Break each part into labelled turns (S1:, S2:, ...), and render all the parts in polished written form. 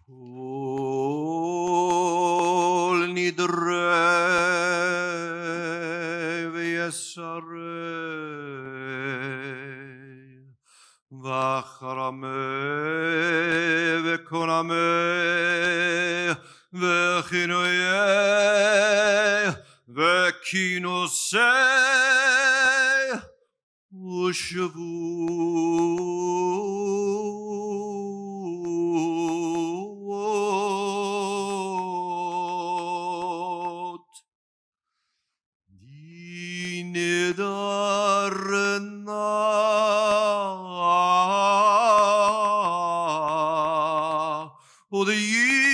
S1: כל נדרה ויסרי וחרמי וקונמי וכינויי וכינוסי ושבועות די נדרנה ודי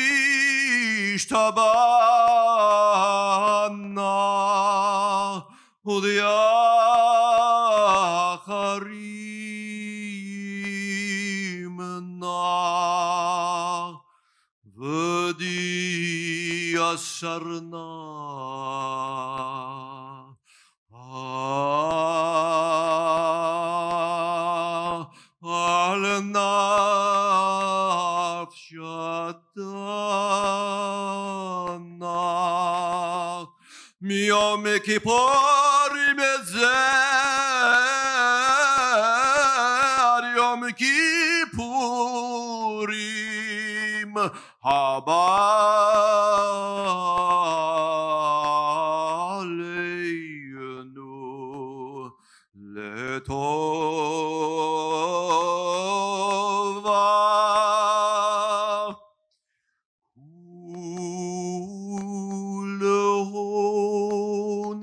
S1: ישתבנה ודי אחרימנה ודי אסרנה על נפשתנה מיום כיפורים עד יום כיפורים הבא עלינו לטובה כולהון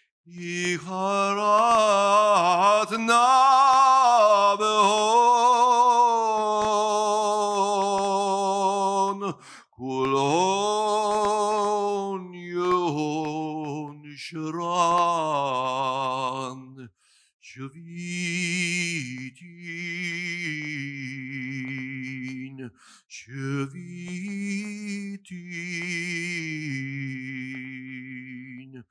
S1: יכרתנה בהון כולהון יהון שרן שביטין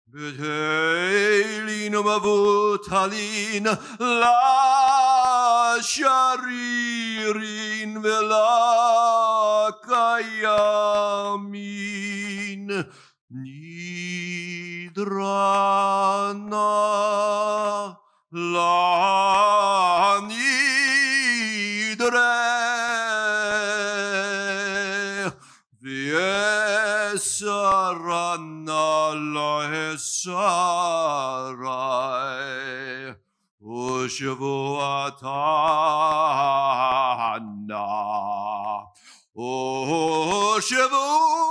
S1: בטלין ומבוטלין לשרירין ולקיימין נדרנה לנדרה ויסרנה להסרי ושבועתנה ושבועתנה